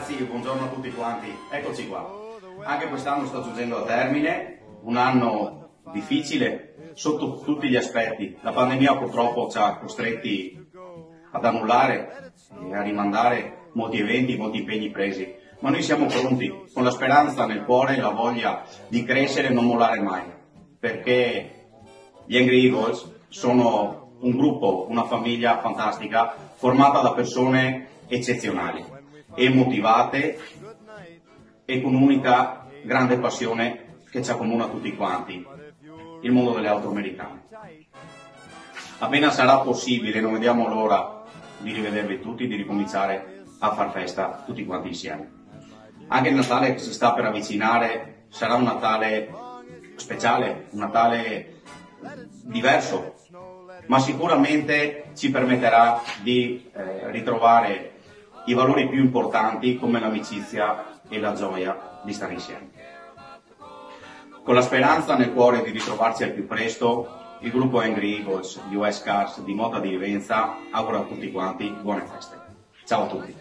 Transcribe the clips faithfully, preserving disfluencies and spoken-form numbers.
ragazzi, buongiorno a tutti quanti, eccoci qua. Anche quest'anno sta giungendo a termine, un anno difficile sotto tutti gli aspetti. La pandemia purtroppo ci ha costretti ad annullare e a rimandare molti eventi, molti impegni presi. Ma noi siamo pronti, con la speranza nel cuore e la voglia di crescere e non mollare mai. Perché gli Angry Eagles sono un gruppo, una famiglia fantastica, formata da persone eccezionali e motivate e con un'unica grande passione che ci accomuna tutti quanti, il mondo delle auto americane. Appena sarà possibile, non vediamo l'ora di rivedervi tutti, di ricominciare a far festa tutti quanti insieme. Anche il Natale che si sta per avvicinare sarà un Natale speciale, un Natale diverso, ma sicuramente ci permetterà di eh, ritrovare i valori più importanti come l'amicizia e la gioia di stare insieme. Con la speranza nel cuore di ritrovarci al più presto, il gruppo Angry Eagles U S Cars di Mota di Vivenza augura a tutti quanti buone feste. Ciao a tutti!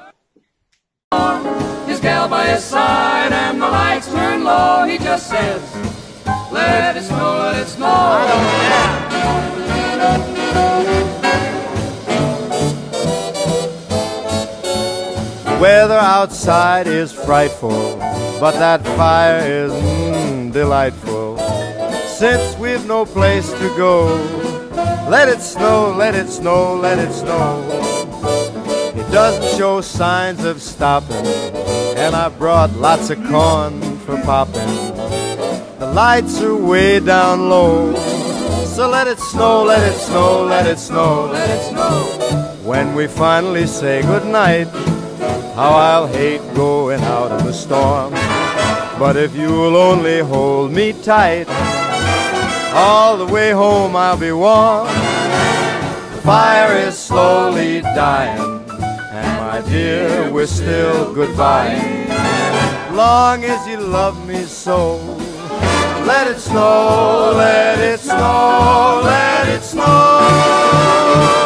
His gal by his side and the lights turn low, he just says, let it snow, let it snow. I don't care. The weather outside is frightful, but that fire is mm, delightful. Since we've no place to go, let it snow, let it snow, let it snow. It doesn't show signs of stopping, and I brought lots of corn for popping. The lights are way down low, so let it snow, let it snow, let it snow, let it snow. When we finally say goodnight, how I'll hate going out in the storm. But if you'll only hold me tight, all the way home I'll be warm. The fire is slowly dying, and my dear, we're still goodbye. Long as you love me so, let it snow, let it snow, let it snow.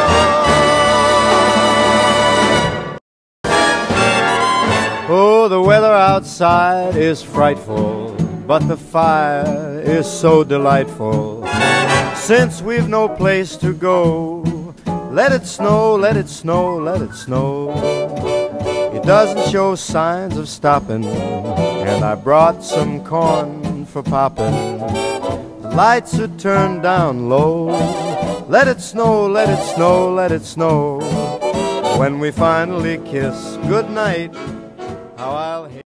Oh, the weather outside is frightful, but the fire is so delightful. Since we've no place to go, let it snow, let it snow, let it snow. It doesn't show signs of stopping, and I brought some corn for popping. The lights are turned down low. Let it snow, let it snow, let it snow. When we finally kiss goodnight, how I'll hate